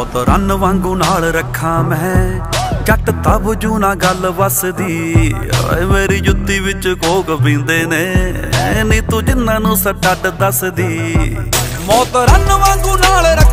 मौत रन वांगू नाल रखा मैं जट तब जू ना गल वसदी मेरी जुत्ती विच कोक पींदे ने नी तू जिन्हां नूं सटड दसदी मौत रन वांगू नाल